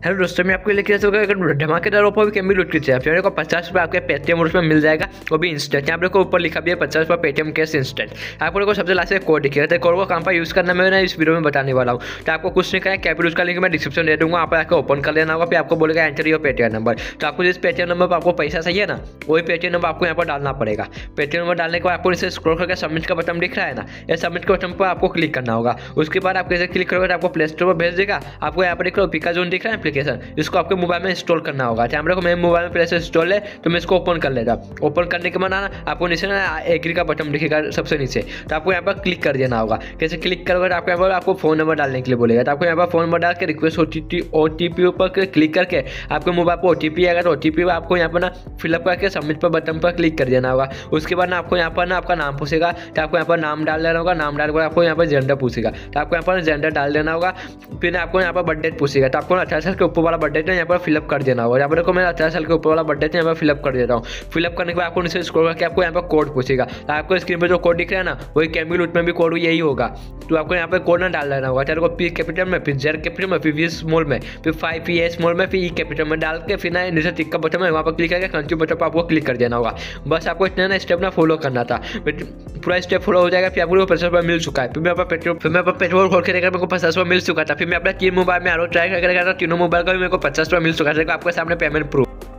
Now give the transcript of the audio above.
Hello दोस्तों, मैं आपको लेके चलूँगा एक धमाकेदार ऑफर कैन बी लूट की चाहिए। फिर को 50 रुपये आपके पेटीएम उसमें मिल जाएगा, वो भी इंस्टेंट। यहाँ पर ऊपर लिखा भी है 50 रुपये पेटीएम कैश इंस्टेंट। आपको देखो सबसे लास्ट में कोड दिखेगा, तो कोड को कहाँ पर यूज़ करना मैं इस वीडियो में बताने वाला हूँ। तो आपको कुछ नहीं करना है, कैपिटल उसका लिंक मैं डिस्क्रिप्शन दे दूँगा, आप आकर ओपन कर लेना होगा। फिर आपको बोलेगा एंटर योर पेटीएम नंबर। तो आपको जिस पेटीएम नंबर पर आपको पैसा चाहिए ना, वही पेटीएम नंबर आपको यहाँ पर डालना पड़ेगा। पेटीएम नंबर डालने के बाद आपको इसे स्क्रॉल करके सबमिट का बटन दिख रहा है ना, ये सबमिट के बटन पर आपको क्लिक करना होगा। उसके बाद आप कैसे क्लिक करोगे तो आपको प्ले स्टोर पर भेज देगा। आपको यहाँ पर देख लो पिकाजोन दिख रहा है एप्लीकेशन, इसको आपके मोबाइल में इंस्टॉल करना होगा। यहाँ पर मेरे मोबाइल में पहले से इंस्टॉल है, तो मैं इसको ओपन कर लेता। ओपन करने के बाद ना आपको नीचे ना एग्री का बटन दिखेगा सबसे नीचे, तो आपको यहाँ पर क्लिक कर देना होगा। कैसे क्लिक करोगे तो आपको यहाँ पर आपको फोन नंबर डालने के लिए बोलेगा। तो आपको यहाँ पर फोन नंबर डाल के रिक्वेस्ट ओटीपी पर क्लिक करके आपके मोबाइल पर ओटीपी आएगा, तो ओटीपी आपको यहाँ पर ना फिलअप करके सबमिट पर बटन पर क्लिक कर देना होगा। उसके बाद ना आपको यहाँ पर ना आपका नाम पूछेगा, तो आपको यहाँ पर नाम डाल देना होगा। नाम डाल कर आपको यहाँ पर जेंडर पूछेगा, तो आपको यहाँ पर जेंडर डाल देना होगा। फिर आपको यहाँ पर बर्थडे पूछेगा, तो आपको 18 साल के ऊपर वाला बर्थडे यहाँ पर फिलअप कर देना होगा। यहाँ पर देखो मैं 18 साल के ऊपर वाला बर्थडे यहाँ पर फिलअप कर देता हूँ। फिलअप करने के बाद आपको नीचे स्क्रॉल करके आपको यहाँ पर कोड पूछेगा, तो आपको स्क्रीन पर जो कोड दिख रहा है ना, वही कैन बी लूट में भी कोड यही होगा। तो आपको यहाँ पर कोड ना डाल देना होगा। चाहे को पी कैपिटल में, फिर जेड कैपिटल में, फिर वी स्मॉल में, फिर 5 ए स्मॉल में, फिर ई कैपिटल में डाल के फिर ना नीचे टिक का बटन है वहाँ पर क्लिक करके कंटिन्यू बटन पर आपको क्लिक कर देना होगा। बस आपको इतना ना स्टेप ना फॉलो करना था, पूरा स्टेप फॉलो हो जाएगा। फिर आपको 50 रुपये मिल चुका है। फिर मैं पेट्रोल खोल के देखा मेरे को 50 रुपये मिल चुका था। फिर मैं अपना 3 मोबाइल में आरो ट्राई करके देखा था, तीनों मोबाइल का भी मेरे को 50 रुपये मिल चुका था। आपके सामने पेमेंट प्रूफ।